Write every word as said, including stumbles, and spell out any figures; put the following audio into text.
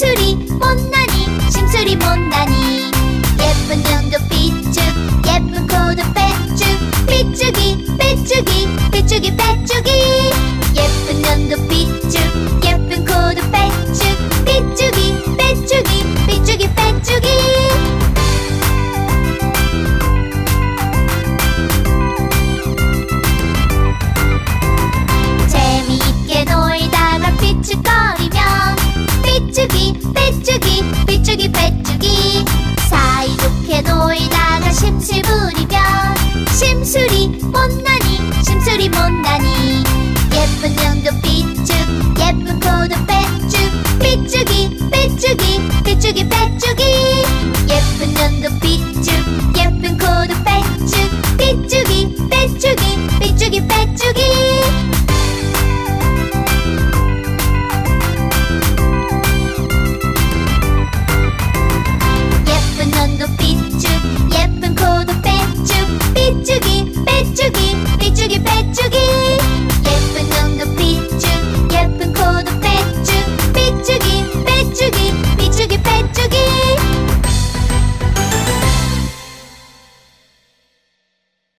심술이 못나니 심술이 못나니. 예쁜 눈도 삐쭉 예쁜 코도 빼쭉 삐쭉이 빼쭉이 삐쭉이 빼쭉이. 예쁜 눈도 삐쭉 예쁜 코도 빼쭉 삐쭉이 빼쭉이 삐쭉이 빼쭉이. 재미있게 놀다가 삐쭉거리면 삐쭉이 빼쭉이 삐쭉이 빼쭉이. 사이좋게 놀다가 심술부리면 심술이 못나니 심술이 못나니. 예쁜 눈도 삐쭉 예쁜 코도 빼쭉 삐쭉이 빼쭉이 삐쭉이 빼쭉이. 예쁜 눈도 삐쭉 예쁜 코도 빼쭉 삐쭉이 빼쭉이 삐쭉이 빼쭉이. 예쁜 눈도 삐쭉 예쁜 코도 빼쭉 삐쭉이 빼쭉이 삐쭉이 빼쭉이.